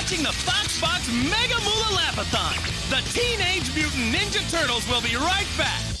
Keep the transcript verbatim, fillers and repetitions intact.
watching the Fox Box Mega Moolah Laugh-A-Thon. The Teenage Mutant Ninja Turtles will be right back.